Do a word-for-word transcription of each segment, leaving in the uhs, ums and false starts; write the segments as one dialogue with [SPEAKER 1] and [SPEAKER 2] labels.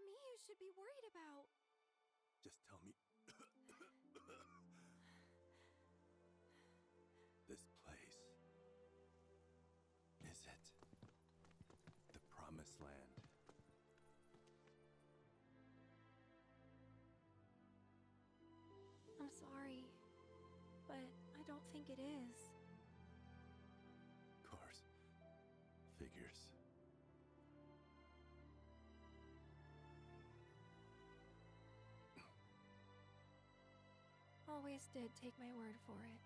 [SPEAKER 1] me you should be worried about?
[SPEAKER 2] Just tell me... This place... Is it... the Promised Land?
[SPEAKER 1] I'm sorry, but I don't think it is.
[SPEAKER 2] Of course. Figures.
[SPEAKER 1] Always did take my word for it.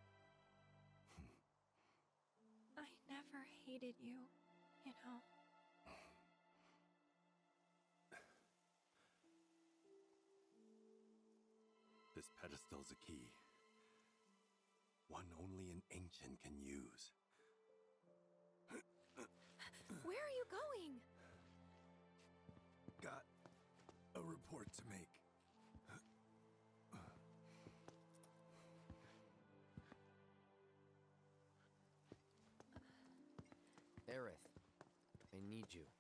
[SPEAKER 1] I never hated you, you know.
[SPEAKER 2] This pedestal's a key. One only an ancient can use.
[SPEAKER 1] Where are you going?
[SPEAKER 2] Got a report to make.
[SPEAKER 3] Aerith, I need you.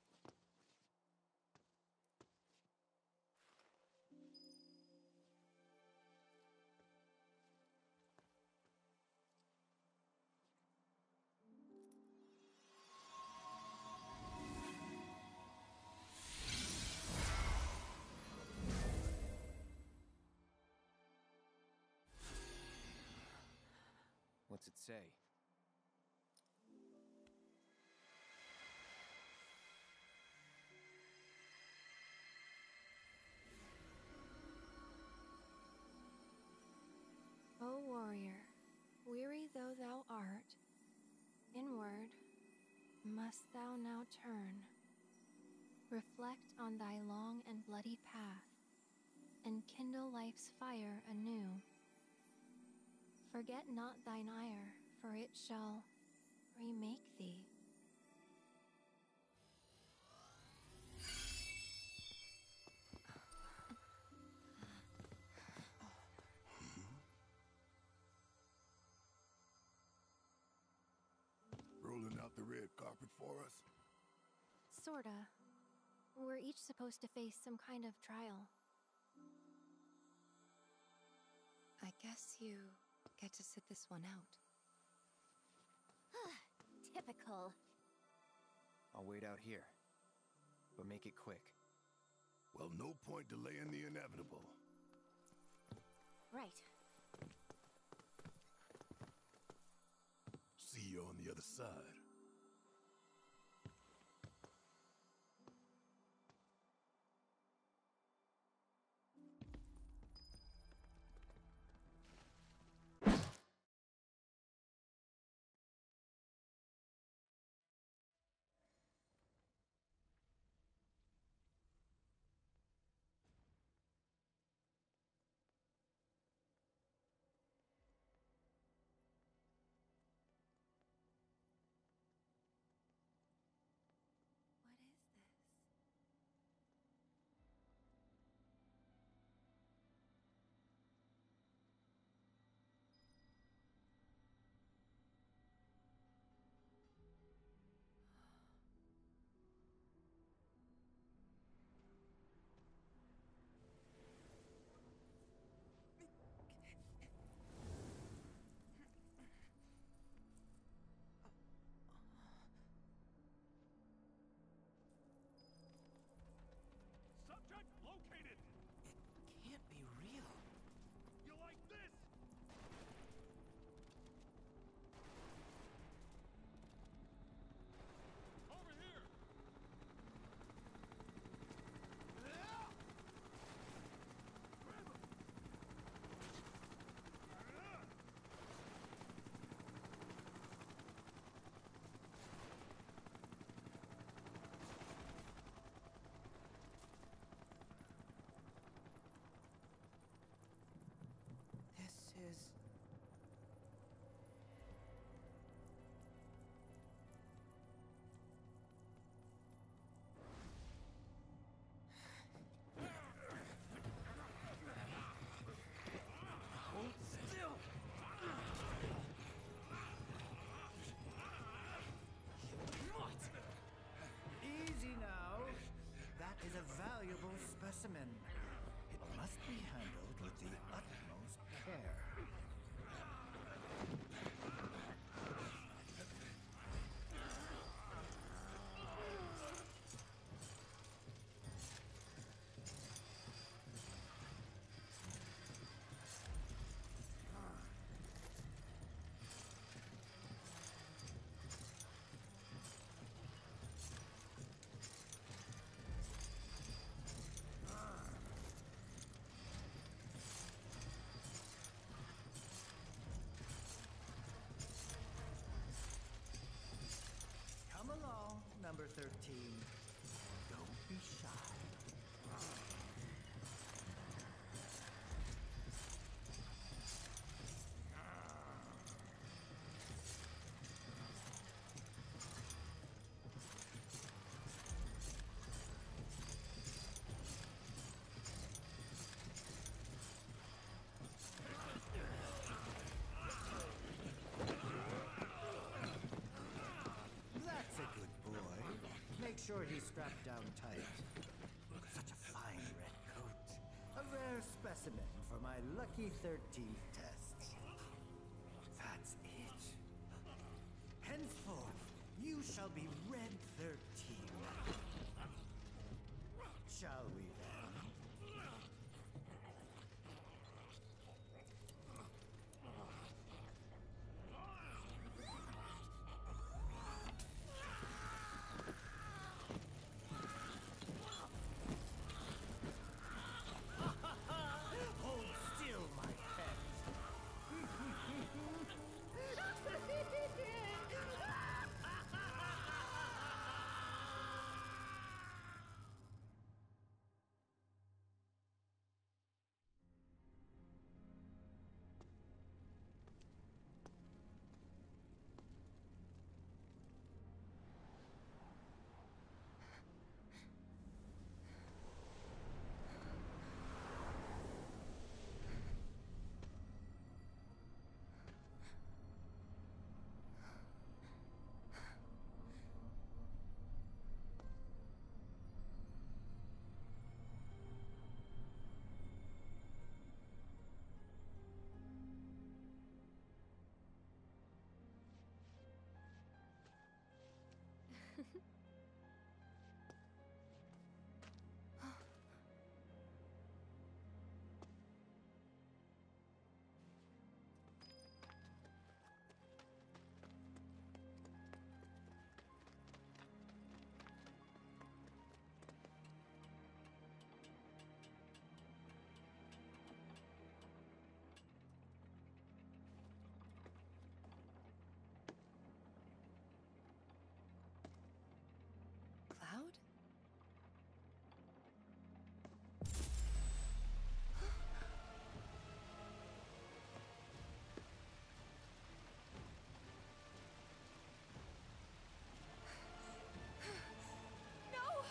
[SPEAKER 3] What's it say?
[SPEAKER 1] O warrior, weary though thou art, inward must thou now turn. Reflect on thy long and bloody path, and kindle life's fire anew. Forget not thine ire, for it shall remake thee.
[SPEAKER 4] Rolling out the red carpet for us?
[SPEAKER 1] Sorta. We're each supposed to face some kind of trial.
[SPEAKER 5] I guess you get to sit this one out.
[SPEAKER 1] Typical.
[SPEAKER 3] I'll wait out here, but make it quick.
[SPEAKER 4] Well, no point delaying the inevitable.
[SPEAKER 1] Right.
[SPEAKER 4] See you on the other side.
[SPEAKER 1] What is this?
[SPEAKER 6] Subject located!
[SPEAKER 3] Can't be real.
[SPEAKER 6] You like this? Over here! Grab him!
[SPEAKER 3] This is... Hold still!
[SPEAKER 7] Easy now. That is a value. team. Don't be shy. That's a good boy. Make sure he's strapped down tight. Such a fine red coat. A rare specimen for my lucky thirteenth test. That's it. Henceforth, you shall be Red thirteen. Shall we then? Hold still, my pet.
[SPEAKER 5] Cloud?
[SPEAKER 1] No!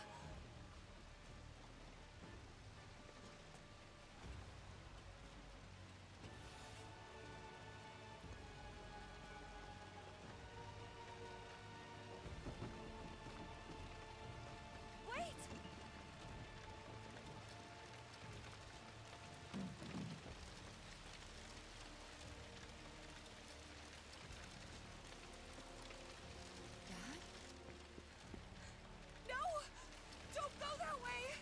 [SPEAKER 1] Wait!
[SPEAKER 5] Dad?
[SPEAKER 1] No! Don't go that way!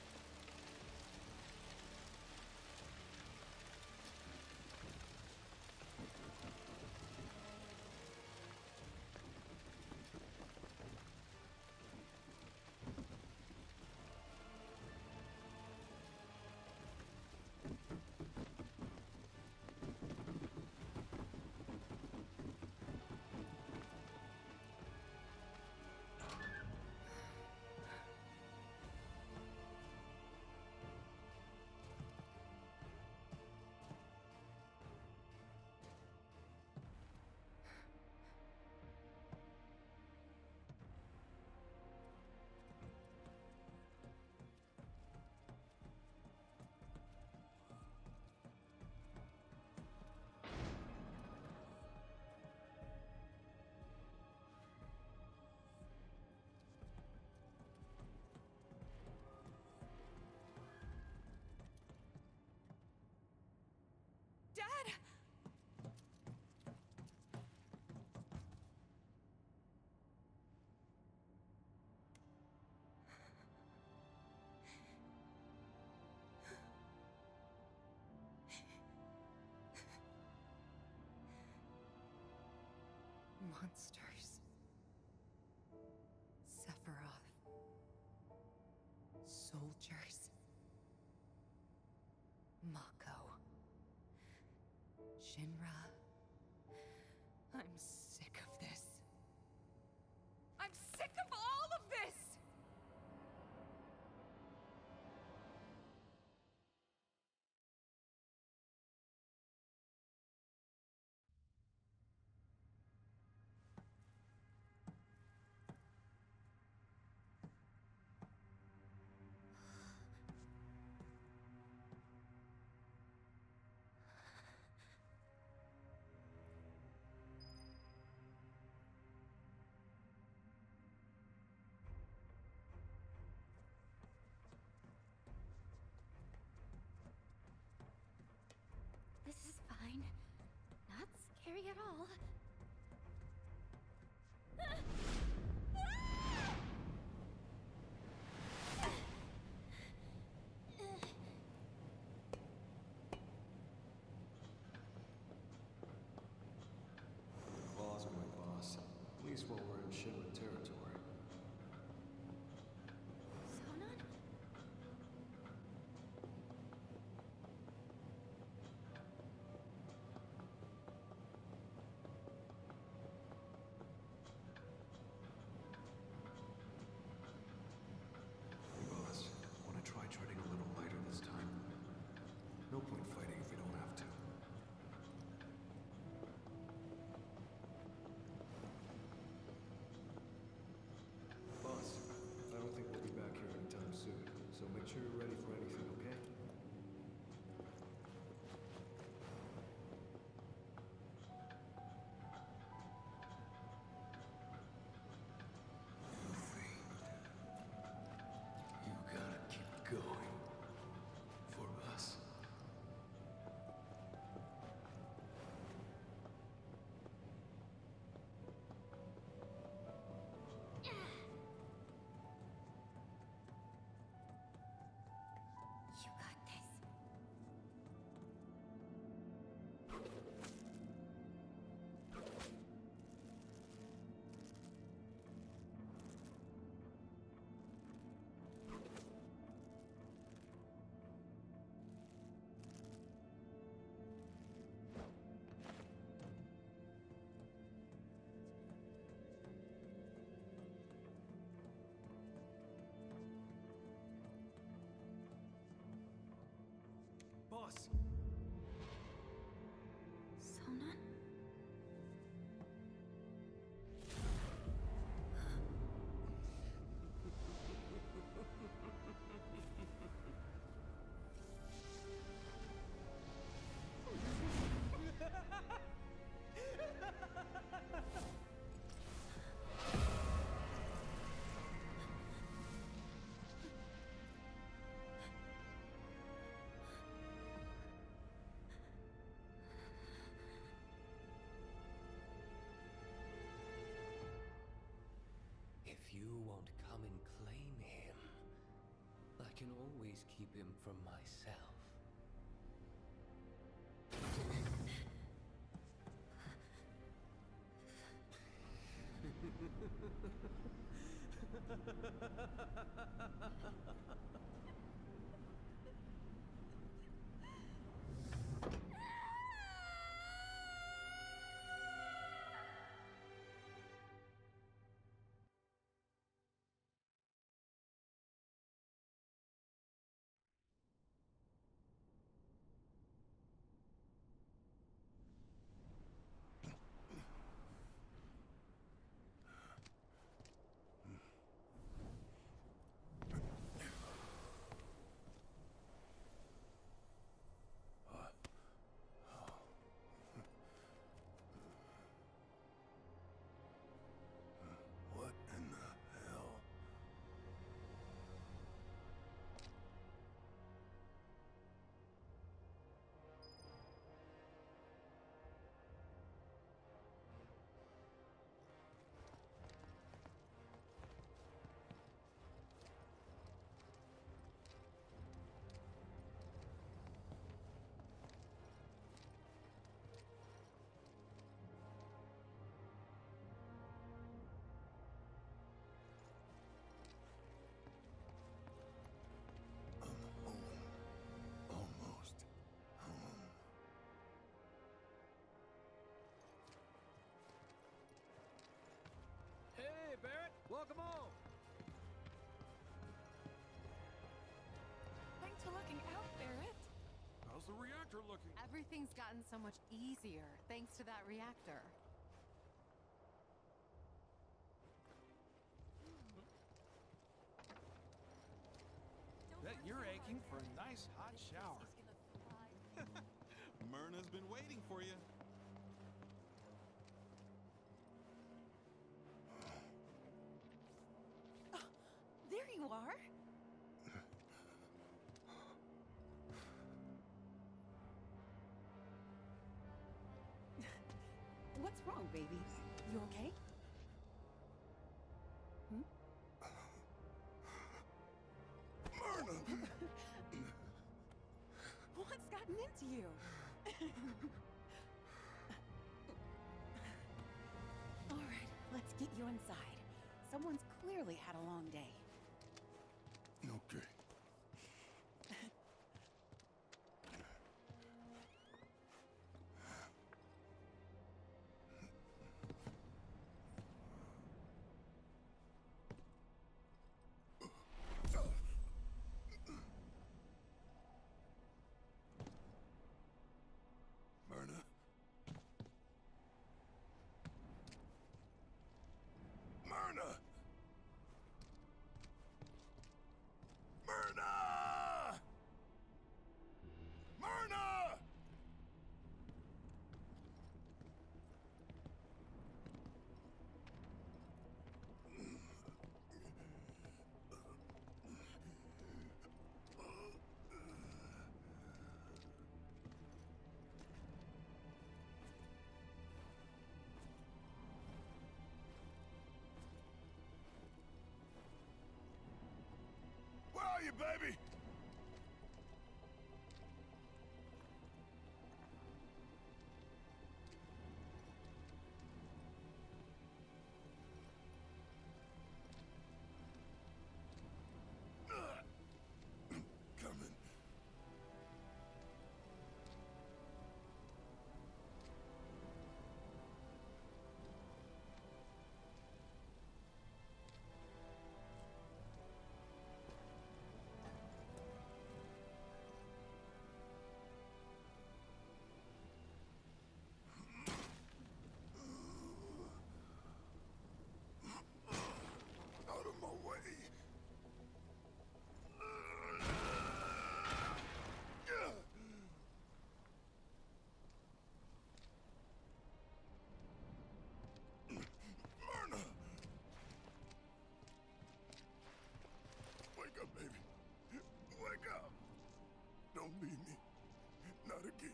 [SPEAKER 1] Dad!
[SPEAKER 5] Monsters. Sephiroth. Soldiers. Mako. Shinra. I'm sick of this.
[SPEAKER 1] I'm sick of all of this! worry at all.
[SPEAKER 8] Claws are my boss, at least while we're in Shinra territory.
[SPEAKER 1] Sonon?
[SPEAKER 8] Hey boss, wanna try treading a little lighter this time? No point fighting if we don't have to. Boss, I don't think we'll be back here anytime soon, so make sure you're ready for anything, okay? You gotta keep going. For us.
[SPEAKER 1] You got this.
[SPEAKER 8] Boss!
[SPEAKER 1] Sonon?
[SPEAKER 9] If you won't come and claim him, I can always keep him from myself.
[SPEAKER 4] What in the hell? Almost home.
[SPEAKER 3] Hey, Barrett! Welcome home!
[SPEAKER 5] Thanks for looking out, Barrett.
[SPEAKER 6] How's the reactor looking?
[SPEAKER 5] Everything's gotten so much easier thanks to that reactor.
[SPEAKER 6] Bet you're aching for a nice hot shower. Myrna's been waiting for you.
[SPEAKER 5] There you are.
[SPEAKER 10] What's wrong, baby? You okay? Hmm?
[SPEAKER 4] Myrna!
[SPEAKER 10] What's gotten into you? All right, let's get you inside. Someone's clearly had a long day.
[SPEAKER 4] Okay. Myrna? Myrna! Myrna! Myrna! Where are you, baby? Coming. Out of my way. Myrna! Wake up, baby. Wake up. Don't leave me. Not again.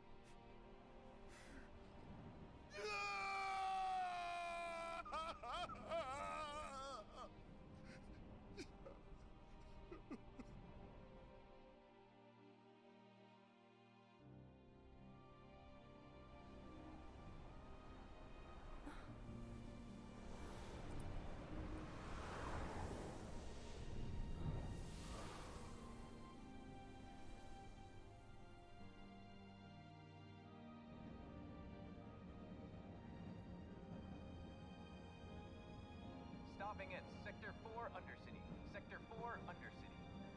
[SPEAKER 11] Stopping at Sector four Undercity. Sector four Undercity.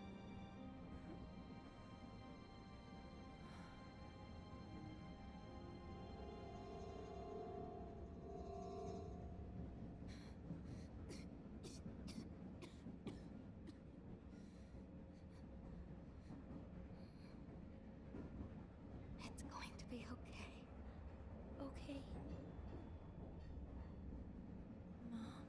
[SPEAKER 1] It's going to be okay. Okay? Mom.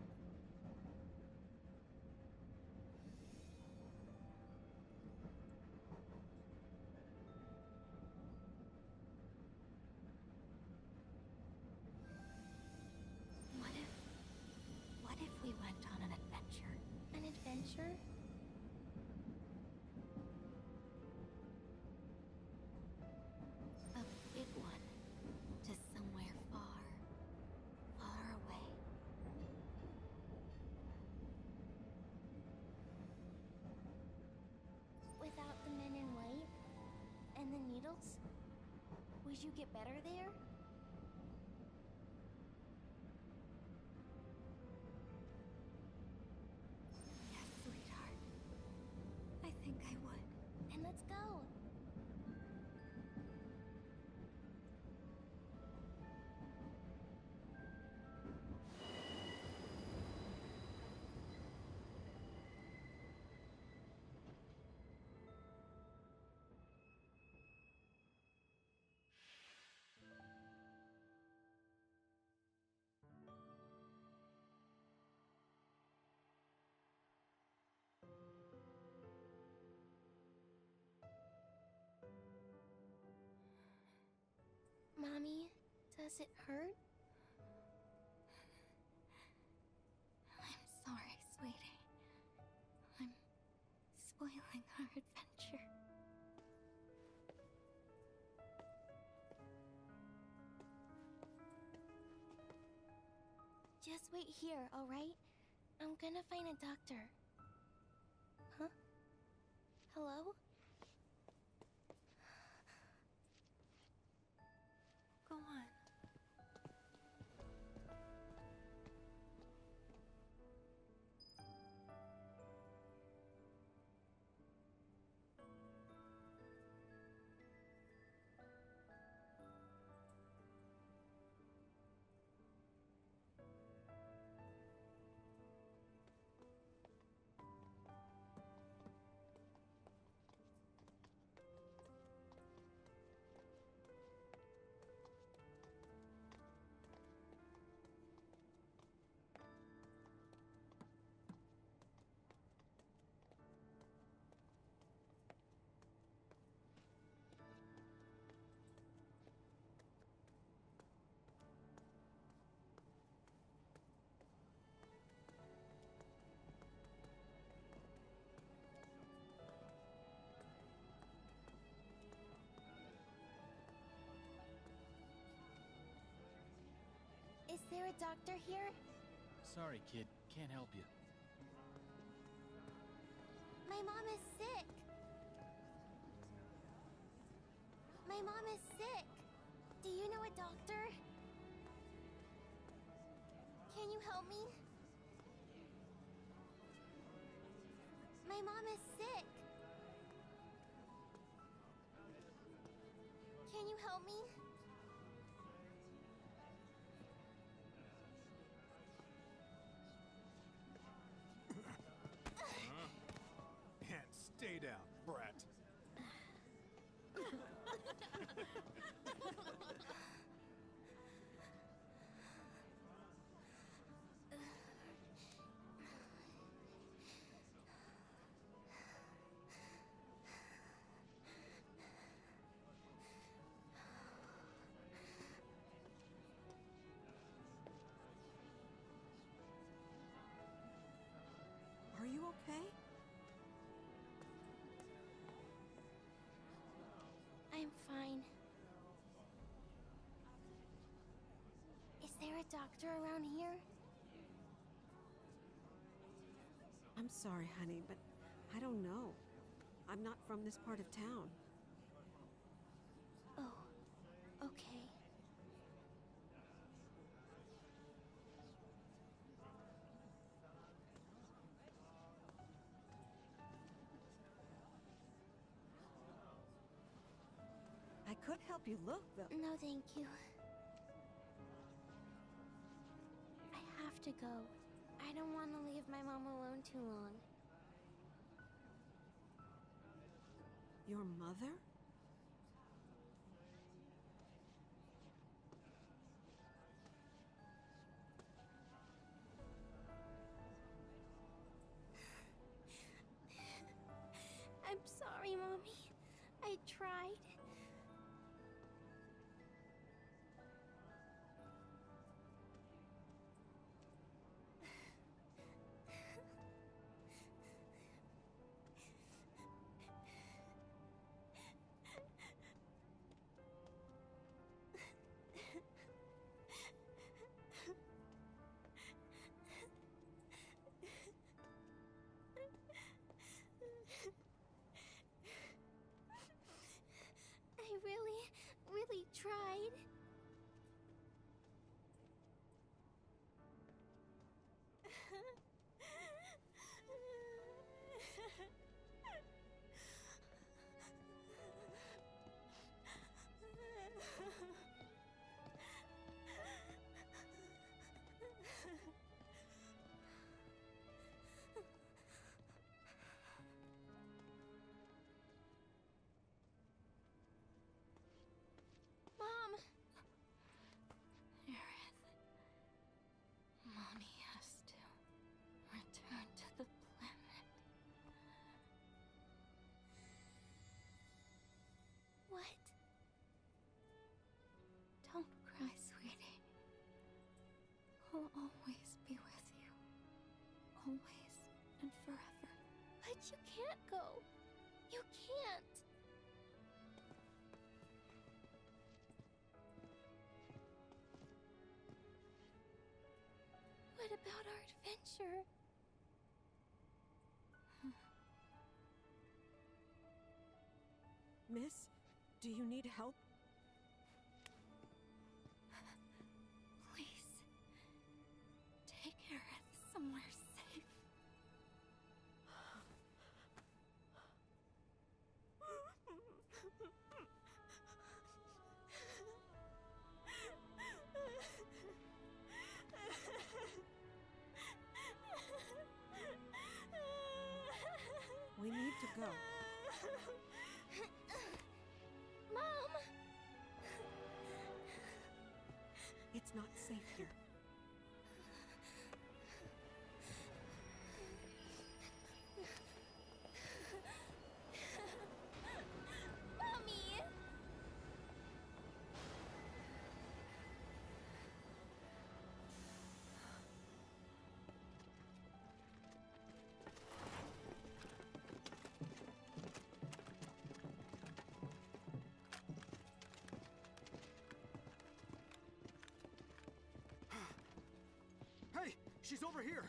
[SPEAKER 1] What if... What if we went on an adventure? An adventure? A big one. To somewhere far, far away.
[SPEAKER 12] Without the men in white? And the needles? Would you get better there?
[SPEAKER 1] Yes, sweetheart. I think I would.
[SPEAKER 12] And let's go.
[SPEAKER 1] Mommy,
[SPEAKER 12] Does it hurt? I'm sorry, sweetie. I'm spoiling our adventure. Just wait here, alright? I'm gonna find a doctor. Huh? Hello?
[SPEAKER 1] Go on.
[SPEAKER 12] Is there a doctor here?
[SPEAKER 13] Sorry, kid. Can't help you.
[SPEAKER 12] My mom is sick. My mom is sick. Do you know a doctor? Can you help me? My mom is sick. Can you help me?
[SPEAKER 6] And stay down, brat.
[SPEAKER 14] Are you okay?
[SPEAKER 12] I'm fine. Is there a doctor around here?
[SPEAKER 14] I'm sorry, honey, but I don't know. I'm not from this part of town.
[SPEAKER 12] Oh, okay.
[SPEAKER 14] I could help you look, though.
[SPEAKER 12] No, thank you. I have to go. I don't want to leave my mom alone too long.
[SPEAKER 14] Your mother?
[SPEAKER 12] I'm sorry, Mommy. I tried. I really, really tried. Mom,
[SPEAKER 5] always be with you. Always and forever.
[SPEAKER 12] But you can't go. You can't. What about our adventure?
[SPEAKER 14] Miss, do you need help?
[SPEAKER 5] Please, take Aerith somewhere safe.
[SPEAKER 14] We need to go.
[SPEAKER 12] Mom!
[SPEAKER 14] It's not safe here.
[SPEAKER 12] Mommy!
[SPEAKER 3] Hey! She's over here!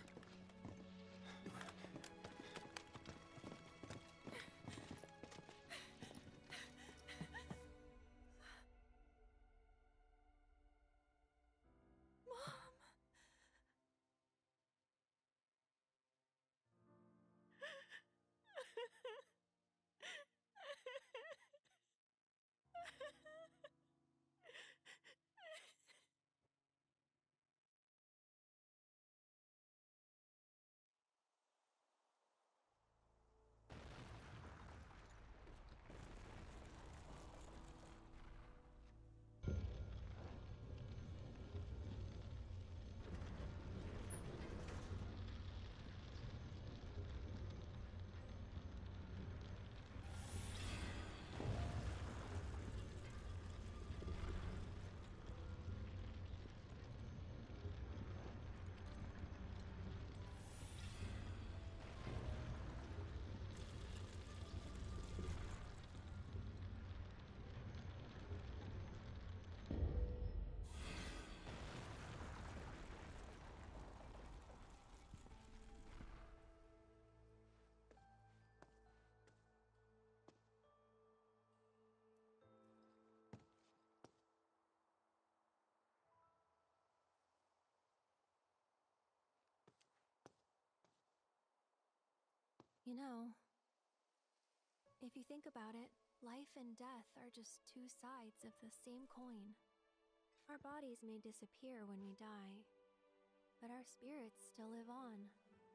[SPEAKER 1] You know, if you think about it, life and death are just two sides of the same coin. Our bodies may disappear when we die, but our spirits still live on.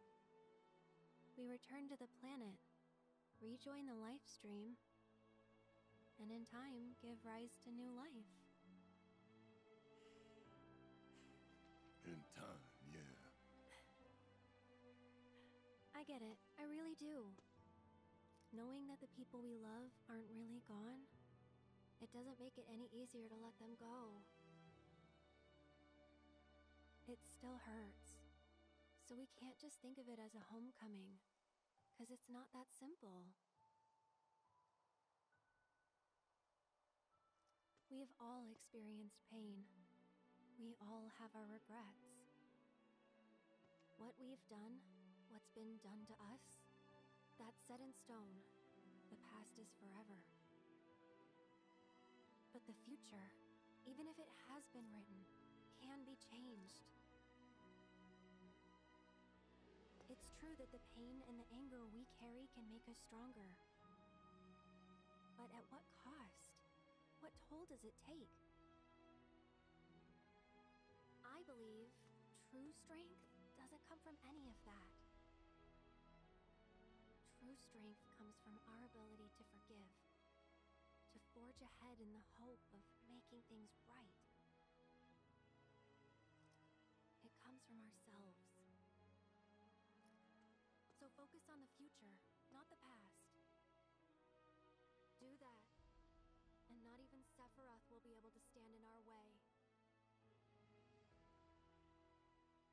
[SPEAKER 1] We return to the planet, rejoin the life stream, and in time give rise to new life.
[SPEAKER 4] In time, yeah.
[SPEAKER 1] I get it, I really do. Knowing that the people we love aren't really gone, it doesn't make it any easier to let them go. It still hurts. So we can't just think of it as a homecoming, because it's not that simple. We have all experienced pain. We all have our regrets. What we've done, what's been done to us, that's set in stone. The past is forever. But the future, even if it has been written, can be changed. It's true that the pain and the anger we carry can make us stronger. But at what cost? What toll does it take? I believe true strength doesn't come from any of that. True strength comes from our ability to forgive, to forge ahead in the hope of making things right. It comes from ourselves. So focus on the future, not the past. Do that, and not even Sephiroth will be able to stand in our way.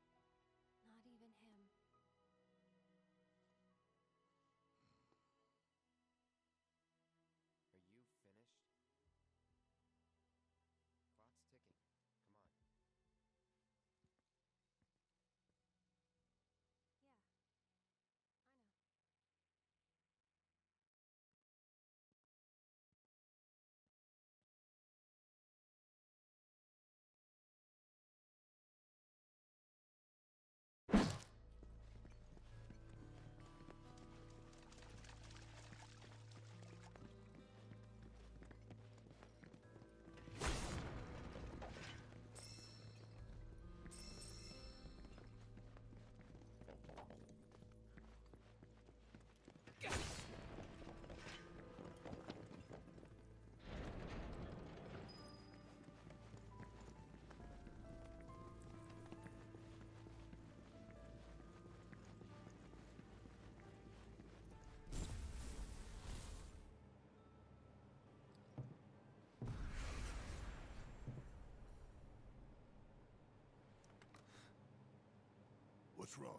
[SPEAKER 4] What's wrong?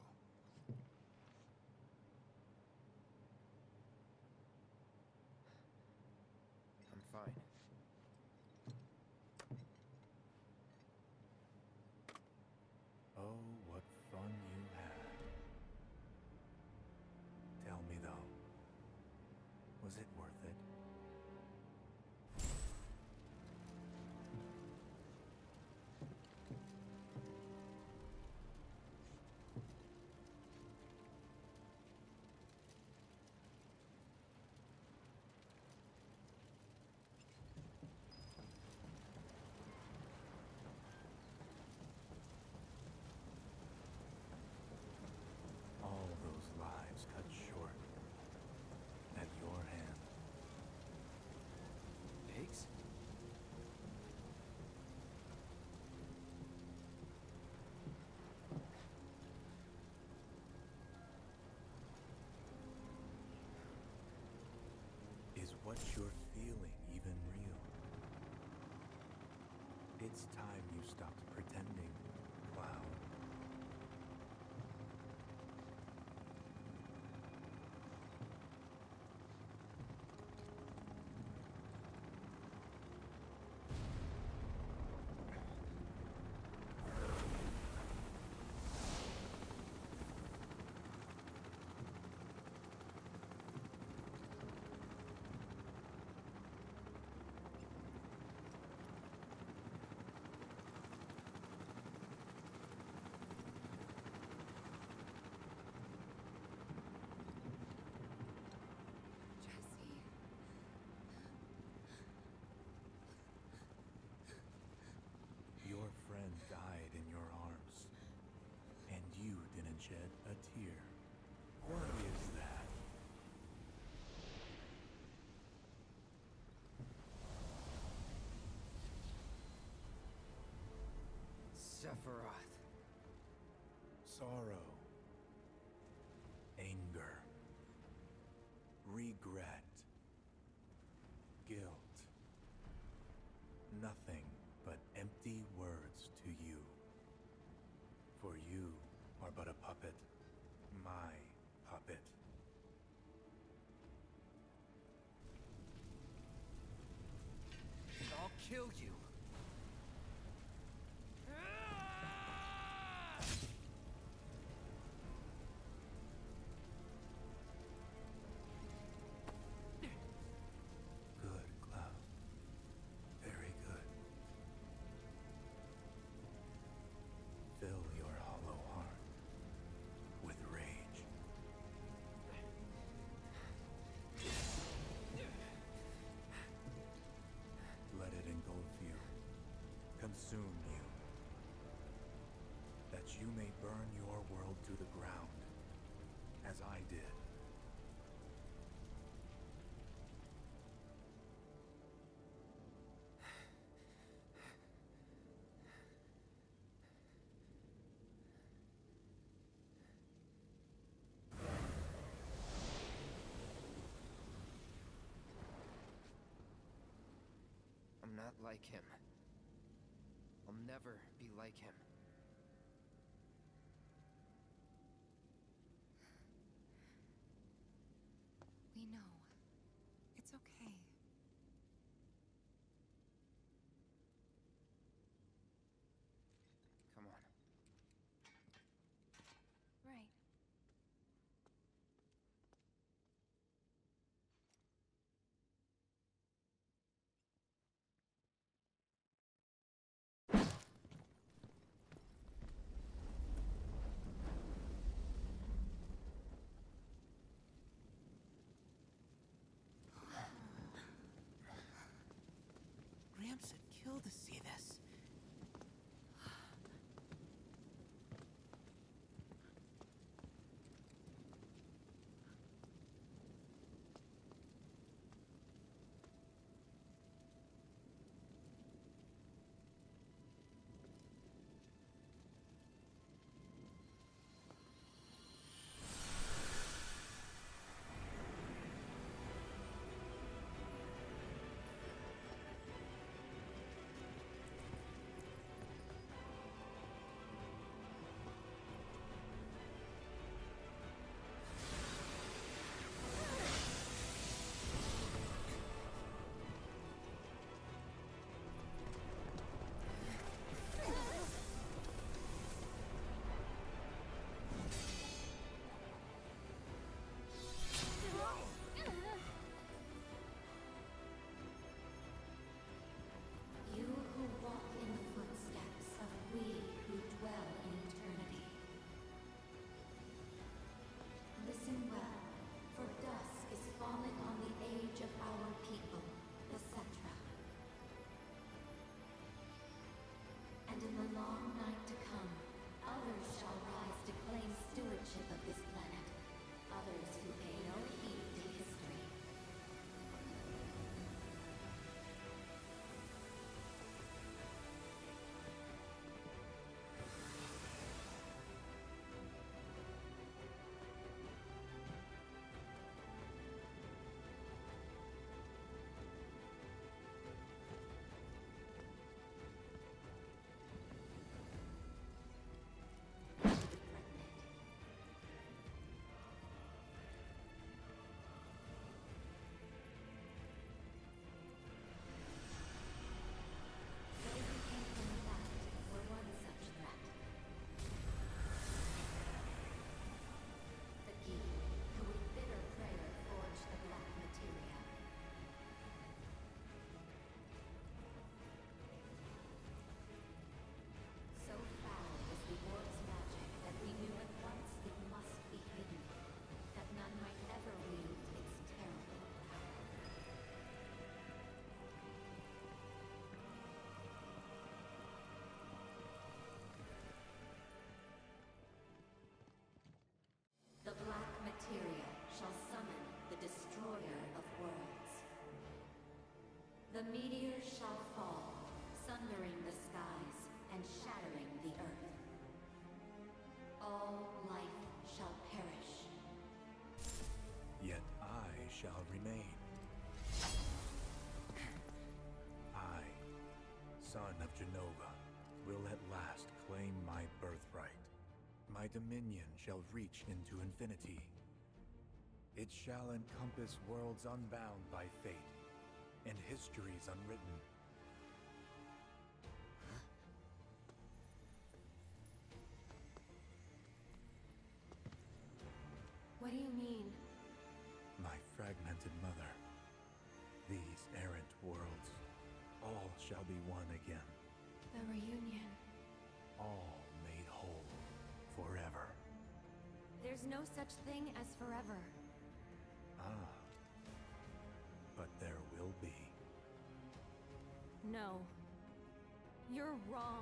[SPEAKER 3] I'm fine.
[SPEAKER 8] Oh, what fun you had. Tell me though, was it worth it? All those lives cut short at your hand.
[SPEAKER 3] Biggs?
[SPEAKER 8] Is what you're feeling even real? It's time you stopped pretending, Cloud. Your friend died in your arms, and you didn't shed a tear. What is that?
[SPEAKER 3] Sephiroth.
[SPEAKER 8] Sorrow, anger, regret, guilt. Nothing but empty words to you. For you are but a puppet, my puppet.
[SPEAKER 3] I'll kill you.
[SPEAKER 8] Good, Cloud. Very good. Fill your hollow heart with rage. Let it engulf you, consume you, that you may burn your world to the ground, as I did.
[SPEAKER 3] I'm not like him. I'll never be like him.
[SPEAKER 10] We know. It's okay.
[SPEAKER 3] Come on.
[SPEAKER 1] Right.
[SPEAKER 10] Gramps would kill to see this.
[SPEAKER 15] The meteor shall fall, sundering the skies and shattering the earth. All life shall perish.
[SPEAKER 8] Yet I shall remain. I, son of Genova, will at last claim my birthright. My dominion shall reach into infinity. It shall encompass worlds unbound by fate, and histories unwritten.
[SPEAKER 1] What do you mean?
[SPEAKER 8] My fragmented mother. These errant worlds, all shall be one again.
[SPEAKER 1] The reunion.
[SPEAKER 8] All made whole forever.
[SPEAKER 1] There's no such thing as forever.
[SPEAKER 8] Ah. But there will be.
[SPEAKER 1] No. You're wrong.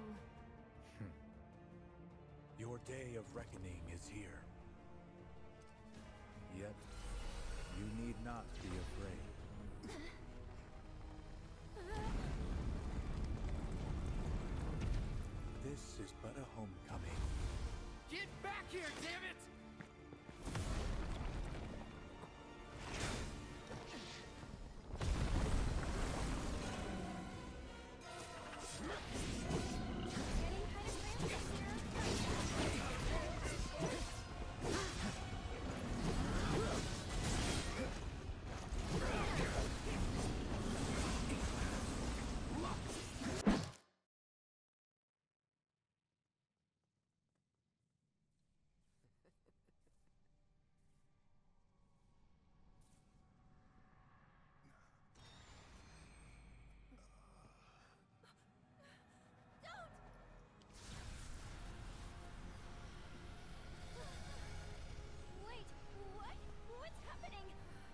[SPEAKER 8] Your day of reckoning is here. Yet, you need not be afraid. This is but a homecoming.
[SPEAKER 6] Get back here, damn it!
[SPEAKER 12] Wait, what? What's happening?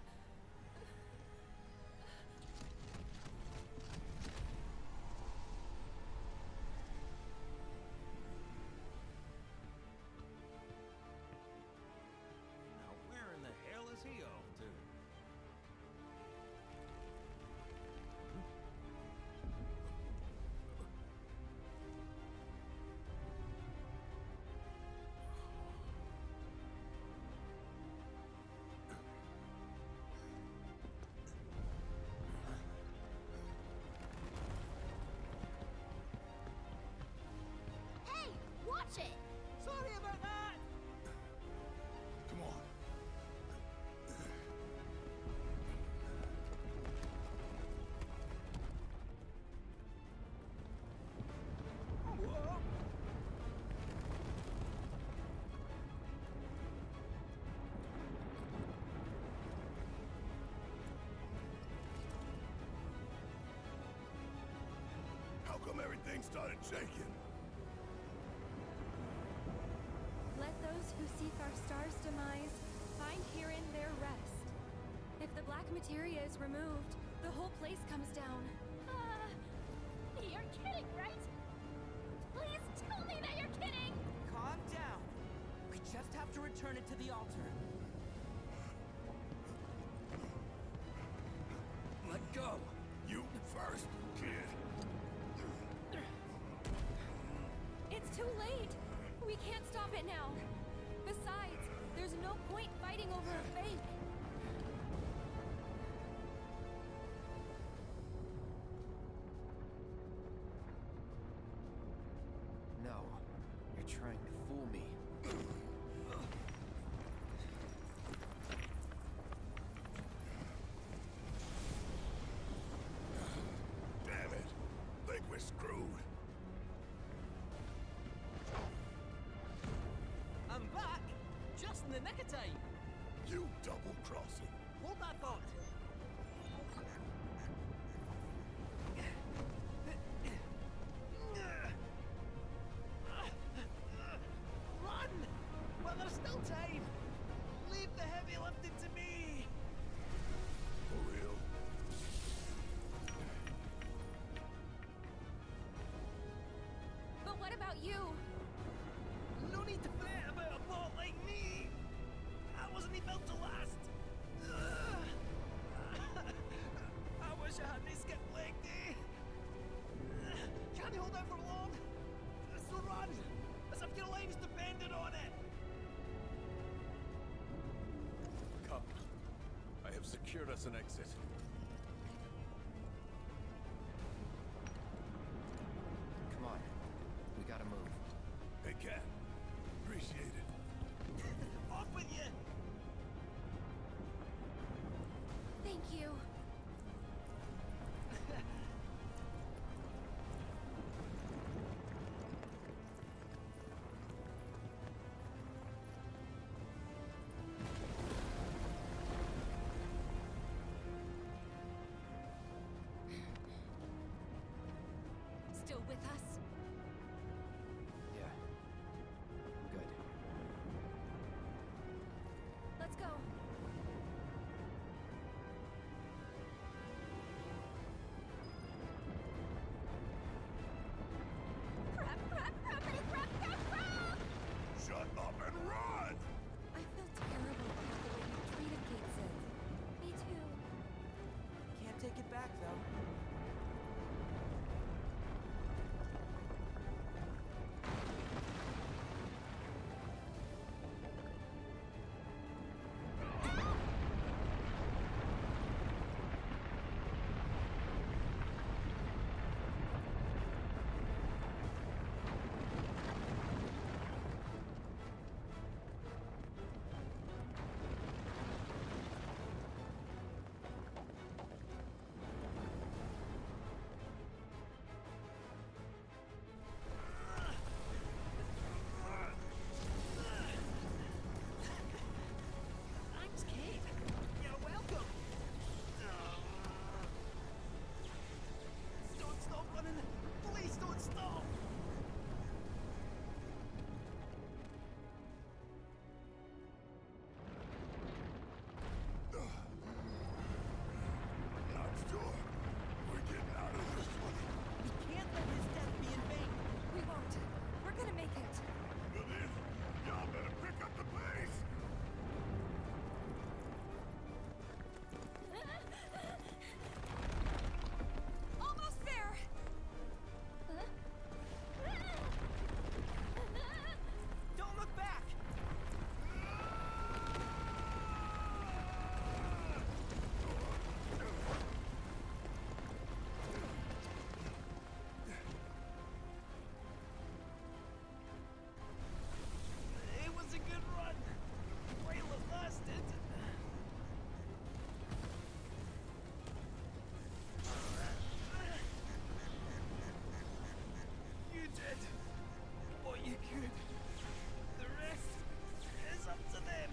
[SPEAKER 6] Now where in the hell is he off to?
[SPEAKER 12] Hey, watch it!
[SPEAKER 6] Sorry about that!
[SPEAKER 4] Come on.
[SPEAKER 6] Whoa!
[SPEAKER 4] How come everything started shaking?
[SPEAKER 1] Let those who seek our star's demise find herein their rest. If the black materia is removed, the whole place comes down.
[SPEAKER 12] Uh, you're kidding, right? Please tell me that you're kidding!
[SPEAKER 16] Calm down. We just have to return it to the altar.
[SPEAKER 6] Let go!
[SPEAKER 4] You first, kid.
[SPEAKER 1] It's too late! We can't stop it now. Besides, there's no point fighting over a fake.
[SPEAKER 3] No, you're trying to fool me.
[SPEAKER 4] Damn it. Think we're screwed.
[SPEAKER 16] I'm back! Just in the nick of time!
[SPEAKER 4] You double-crossing.
[SPEAKER 16] Hold that thought! Run! Well, there's still time! Leave the heavy lifting to me!
[SPEAKER 4] For real.
[SPEAKER 1] But what about you?
[SPEAKER 16] No need to fret about a bot like me! I wasn't even built to last! Ugh. I wish I hadn't skipped legs!
[SPEAKER 4] secured us an exit.
[SPEAKER 3] Come on. We gotta move.
[SPEAKER 4] Hey, Cat. Appreciate it.
[SPEAKER 16] Off with you!
[SPEAKER 1] Thank you. Still with us?
[SPEAKER 3] Yeah. Good.
[SPEAKER 1] Let's go. Prep, prep, preppity, prep, prep, prep!
[SPEAKER 4] Shut up and run!
[SPEAKER 1] I feel terrible about the way you treated Gateson. Me too.
[SPEAKER 16] Can't take it back, though. Thanks, kid. You're welcome. Don't stop running. Please don't stop.
[SPEAKER 4] Not sure. We're getting out of this one.
[SPEAKER 16] We can't let his death be in vain.
[SPEAKER 1] We won't. We're gonna make it.
[SPEAKER 4] Well then, y'all better pick up the pace.
[SPEAKER 1] Almost there.
[SPEAKER 16] Don't look back. It was a good run. While it lasted. You did what you could. The rest is up to them.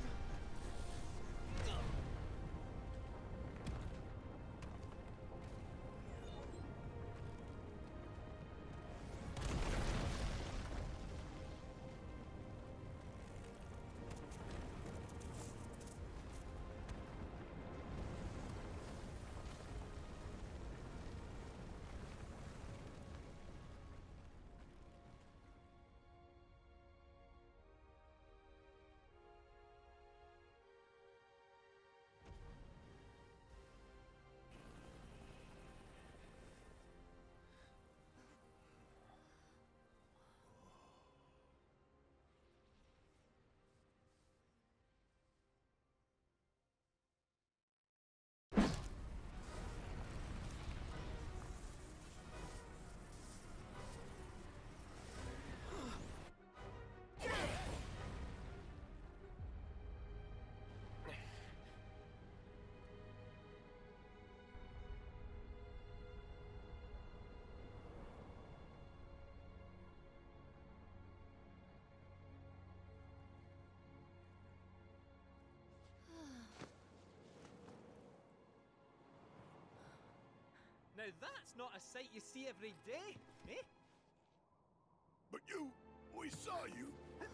[SPEAKER 16] Now that's not a sight you see every day, eh?
[SPEAKER 4] But you, we saw you.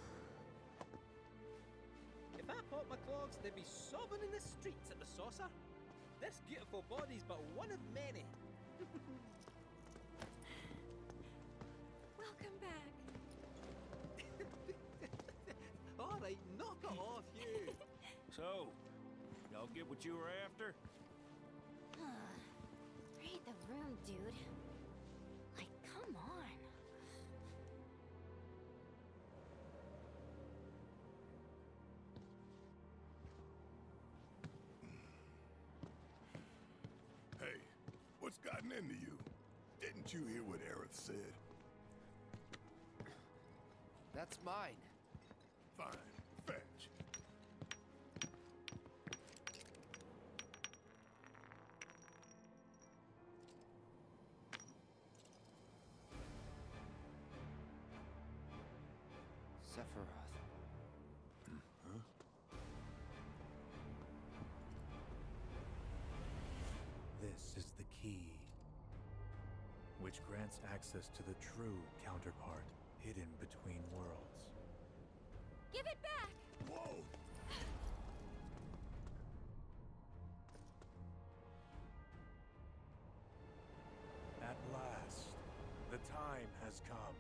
[SPEAKER 16] If I popped my clogs, they'd be sobbing in the streets at the saucer. This beautiful body's but one of many.
[SPEAKER 1] Welcome back.
[SPEAKER 16] All right, knock it off, you.
[SPEAKER 6] So, y'all get what you were after?
[SPEAKER 12] Read the room, dude. Like, come on.
[SPEAKER 4] gotten into you? Didn't you hear what Aerith said?
[SPEAKER 3] That's mine.
[SPEAKER 4] Fine. Fetch.
[SPEAKER 3] Sephiroth.
[SPEAKER 4] Huh?
[SPEAKER 8] This is the key, which grants access to the true counterpart hidden between worlds.
[SPEAKER 5] Give it back!
[SPEAKER 4] Whoa!
[SPEAKER 8] At last, the time has come.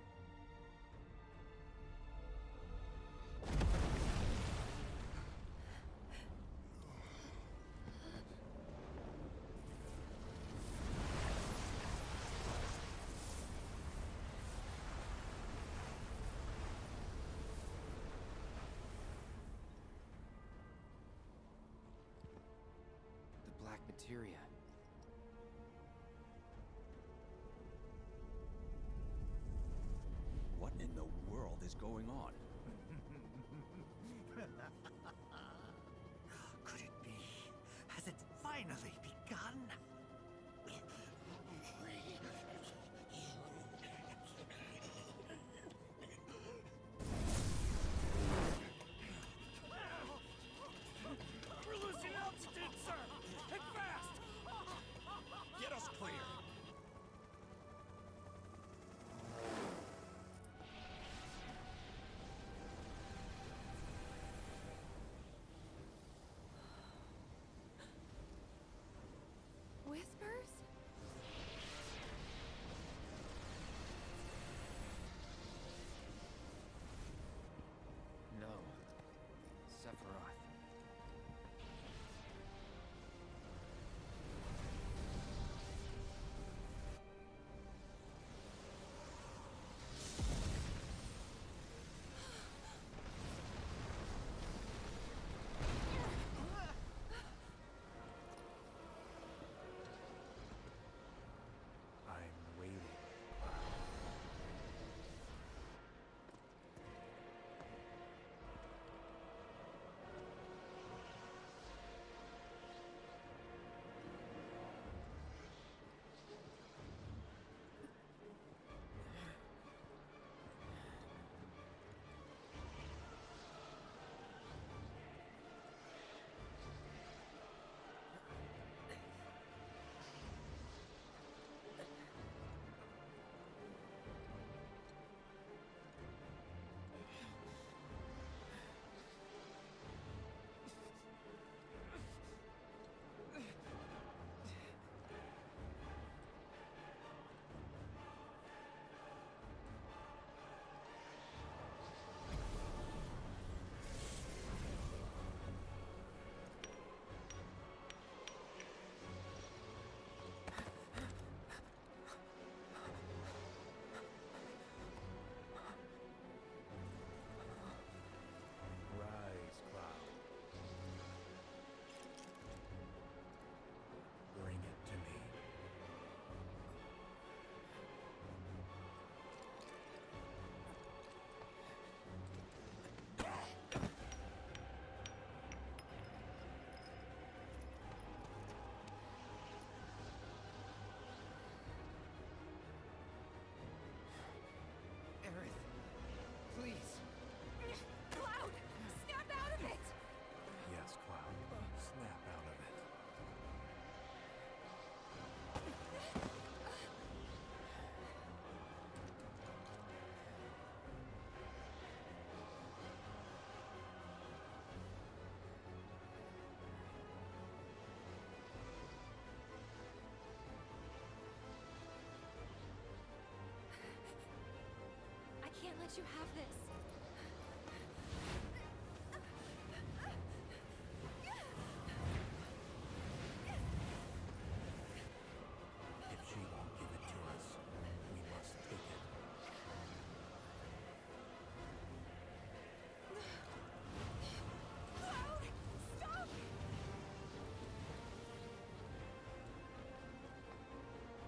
[SPEAKER 3] The black materia.
[SPEAKER 17] What in the world is going on?
[SPEAKER 7] Could it be? Has it finally begun?
[SPEAKER 16] We're losing altitude, sir! And fast!
[SPEAKER 17] Get us clear!
[SPEAKER 1] Whispers?
[SPEAKER 3] No. Sephiroth.
[SPEAKER 8] I'm waiting. Rise, Cloud. Bring it to me.
[SPEAKER 3] Aerith, please.
[SPEAKER 5] Cloud! Snap out of it!
[SPEAKER 8] Yes, Cloud. Snap out of it.
[SPEAKER 1] I can't let you have this.
[SPEAKER 8] If she won't give it to us, we must take it.
[SPEAKER 5] Cloud! Stop!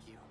[SPEAKER 3] you.